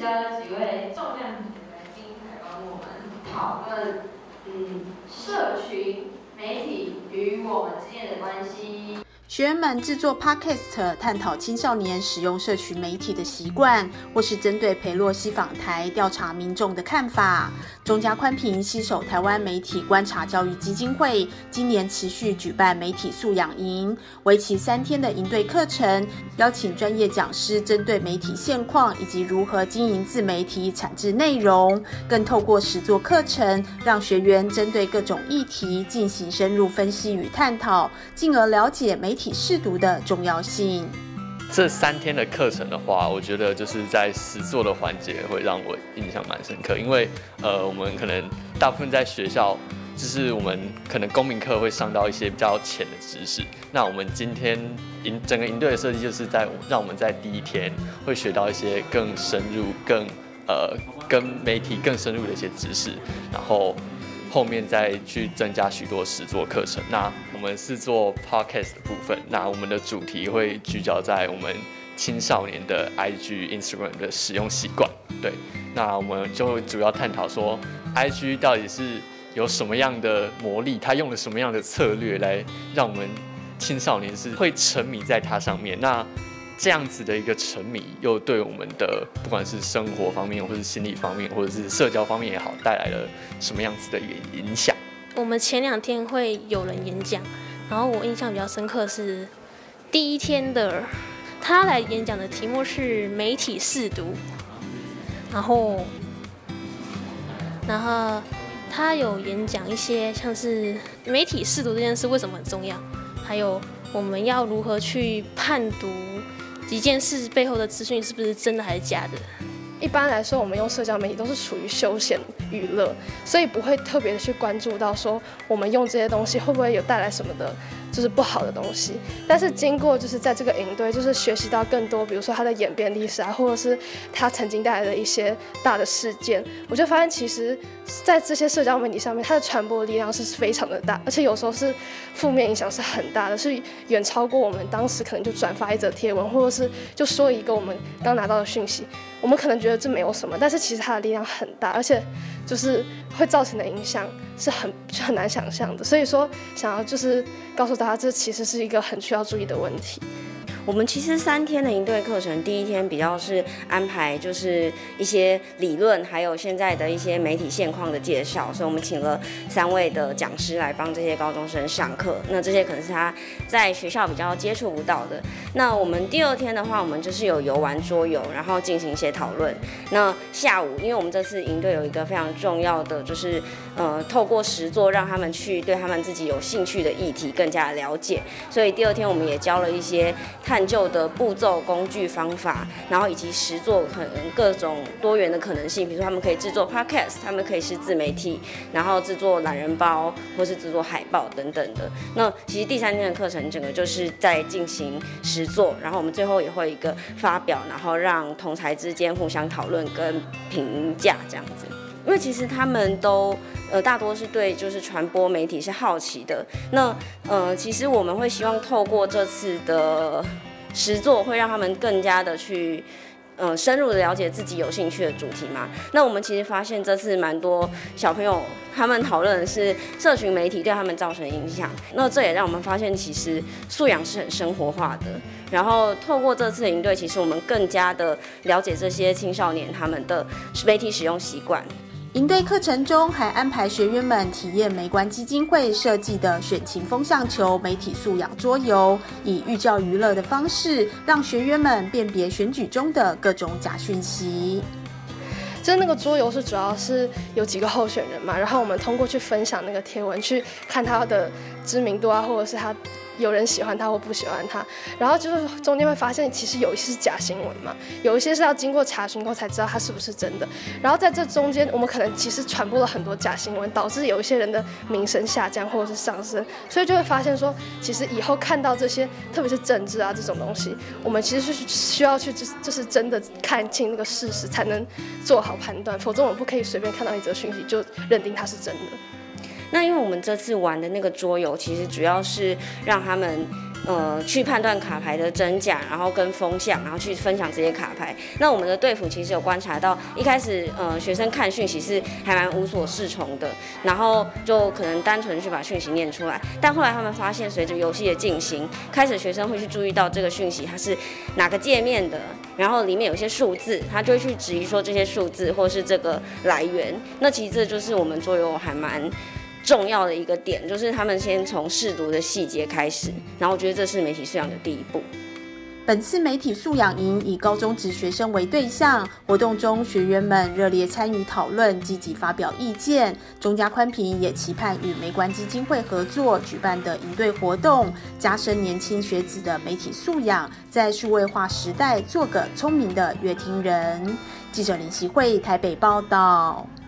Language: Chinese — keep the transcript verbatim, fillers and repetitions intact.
了几位重量级的来宾来帮我们讨论，嗯，社群媒体与我们之间的关系。 学员们制作 Podcast 探讨青少年使用社群媒体的习惯，或是针对裴洛西访台调查民众的看法。中嘉宽屏携手台湾媒体观察教育基金会，今年持续举办媒体素养营，为期三天的营队课程，邀请专业讲师针对媒体现况以及如何经营自媒体产制内容，更透过实作课程，让学员针对各种议题进行深入分析与探讨，进而了解媒体媒体识读的重要性。 这三天的课程的话，我觉得就是在实作的环节会让我印象蛮深刻，因为呃，我们可能大部分在学校，就是我们可能公民课会上到一些比较浅的知识。那我们今天营整个营队的设计，就是在让我们在第一天会学到一些更深入、更呃跟媒体更深入的一些知识，然后后面再去增加许多实作课程。那我们是做 podcast 的部分，那我们的主题会聚焦在我们青少年的 I G、Instagram 的使用习惯。对，那我们就会主要探讨说 I G 到底是有什么样的魔力，它用了什么样的策略来让我们青少年是会沉迷在它上面。那这样子的一个沉迷，又对我们的不管是生活方面，或是心理方面，或者是社交方面也好，带来了什么样子的一个影响？ 我们前两天会有人演讲，然后我印象比较深刻是第一天的，他来演讲的题目是媒体识读，然后，然后他有演讲一些像是媒体识读这件事为什么很重要，还有我们要如何去判读一件事背后的资讯是不是真的还是假的。 一般来说，我们用社交媒体都是处于休闲娱乐，所以不会特别的去关注到说我们用这些东西会不会有带来什么的，就是不好的东西。但是经过就是在这个营队，就是学习到更多，比如说它的演变历史啊，或者是它曾经带来的一些大的事件，我就发现其实在这些社交媒体上面，它的传播力量是非常的大，而且有时候是负面影响是很大的，是远超过我们当时可能就转发一则贴文，或者是就说一个我们刚拿到的讯息，我们可能觉得这没有什么，但是其实它的力量很大，而且就是会造成的影响是很很难想象的。所以说，想要就是告诉大家，这其实是一个很需要注意的问题。 我们其实三天的营队课程，第一天比较是安排就是一些理论，还有现在的一些媒体现况的介绍，所以我们请了三位的讲师来帮这些高中生上课。那这些可能是他在学校比较接触不到的。那我们第二天的话，我们就是有游玩桌游，然后进行一些讨论。那下午，因为我们这次营队有一个非常重要的，就是呃透过实作让他们去对他们自己有兴趣的议题更加了解，所以第二天我们也教了一些探究的步骤、工具、方法，然后以及实作可能各种多元的可能性，比如说他们可以制作 podcast， 他们可以是自媒体，然后制作懒人包或是制作海报等等的。那其实第三天的课程整个就是在进行实作，然后我们最后也会有一个发表，然后让同侪之间互相讨论跟评价这样子。因为其实他们都呃大多是对就是传播媒体是好奇的。那呃其实我们会希望透过这次的实作，会让他们更加的去呃深入的了解自己有兴趣的主题嘛。那我们其实发现这次蛮多小朋友他们讨论的是社群媒体对他们造成影响。那这也让我们发现其实素养是很生活化的。然后透过这次的营队，其实我们更加的了解这些青少年他们的媒体使用习惯。 营队课程中还安排学员们体验媒观基金会设计的选情风向球媒体素养桌游，以寓教于乐的方式，让学员们辨别选举中的各种假讯息。 就是那个桌游是主要是有几个候选人嘛，然后我们通过去分享那个贴文，去看他的知名度啊，或者是他有人喜欢他或不喜欢他，然后就是中间会发现其实有一些是假新闻嘛，有一些是要经过查询后才知道它是不是真的，然后在这中间我们可能其实传播了很多假新闻，导致有一些人的名声下降或者是上升，所以就会发现说其实以后看到这些特别是政治啊这种东西，我们其实是需要去就是真的看清那个事实才能做好判断，否则我们不可以随便看到一则讯息就认定它是真的。 那因为我们这次玩的那个桌游，其实主要是让他们呃去判断卡牌的真假，然后跟风向，然后去分享这些卡牌。那我们的队服其实有观察到，一开始呃学生看讯息是还蛮无所适从的，然后就可能单纯去把讯息念出来。但后来他们发现，随着游戏的进行，开始学生会去注意到这个讯息它是哪个界面的，然后里面有一些数字，他就会去质疑说这些数字或是这个来源。那其实这就是我们桌游还蛮重要的一个点，就是他们先从试读的细节开始，然后我觉得这是媒体素养的第一步。 本次媒体素养营以高中职学生为对象，活动中学员们热烈参与讨论，积极发表意见。中嘉宽屏也期盼与媒观基金会合作举办的营队活动，加深年轻学子的媒体素养，在数位化时代做个聪明的乐听人。记者林希慧台北报道。